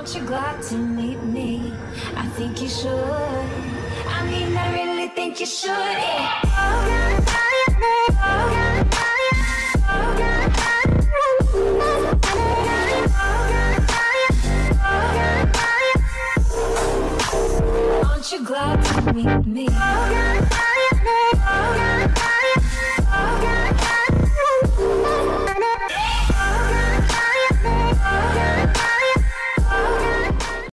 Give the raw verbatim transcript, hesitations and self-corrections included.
Aren't you glad to meet me? I think you should. I mean, I really think you should. Yeah. Aren't you glad to meet me?